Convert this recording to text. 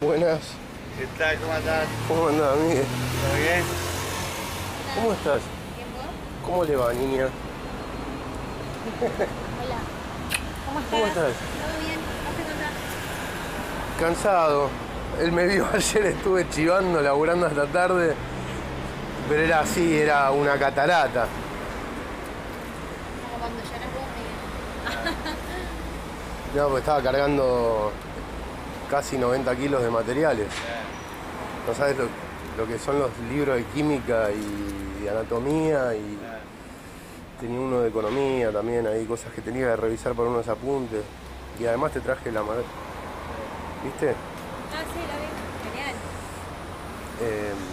Buenas. ¿Qué tal? ¿Cómo andás? ¿Cómo andás, Miguel? ¿Todo bien? ¿Cómo estás? ¿Bien vos? ¿Cómo le va, niña? Hola. ¿Cómo estás? ¿Cómo estás? ¿Todo bien? ¿Vos te contás? Cansado. Él me vio ayer, estuve chivando, laburando hasta tarde. Pero era así, era una catarata. Como cuando lloras vos, Miguel. No, porque estaba cargando casi 90 kilos de materiales. No sabes lo que son los libros de química y de anatomía, y tenía uno de economía también, ahí cosas que tenía que revisar por unos apuntes. Y además te traje la madera. ¿Viste? Ah, sí, lo vi. Genial.